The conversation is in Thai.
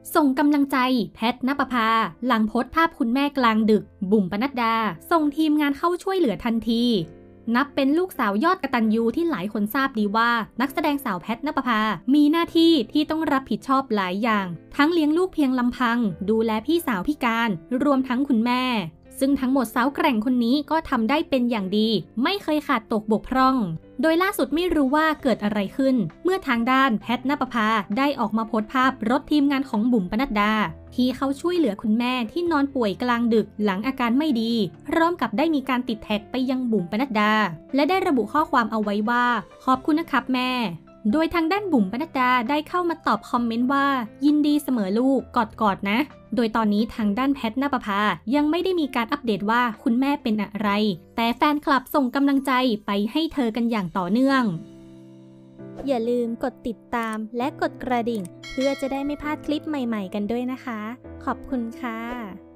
ส่งกำลังใจแพทณปภาหลังโพสต์ภาพคุณแม่กลางดึกบุ๋มปนัดดาส่งทีมงานเข้าช่วยเหลือทันทีนับเป็นลูกสาวยอดกตัญญูที่หลายคนทราบดีว่านักแสดงสาวแพทณปภามีหน้าที่ที่ต้องรับผิดชอบหลายอย่างทั้งเลี้ยงลูกเพียงลำพังดูแลพี่สาวพิการรวมทั้งคุณแม่ซึ่งทั้งหมดสาวแกร่งคนนี้ก็ทำได้เป็นอย่างดีไม่เคยขาดตกบกพร่องโดยล่าสุดไม่รู้ว่าเกิดอะไรขึ้นเมื่อทางด้านแพทณปภาได้ออกมาโพสต์ภาพรถทีมงานของบุ๋มปนัดดาที่เขาช่วยเหลือคุณแม่ที่นอนป่วยกลางดึกหลังอาการไม่ดีพร้อมกับได้มีการติดแท็กไปยังบุ๋มปนัดดาและได้ระบุข้อความเอาไว้ว่าขอบคุณนะครับแม่โดยทางด้านบุ๋มปนัดดาได้เข้ามาตอบคอมเมนต์ว่ายินดีเสมอลูกกอดนะโดยตอนนี้ทางด้านแพทณปภายังไม่ได้มีการอัปเดตว่าคุณแม่เป็นอะไรแต่แฟนคลับส่งกำลังใจไปให้เธอกันอย่างต่อเนื่องอย่าลืมกดติดตามและกดกระดิ่งเพื่อจะได้ไม่พลาดคลิปใหม่ๆกันด้วยนะคะขอบคุณค่ะ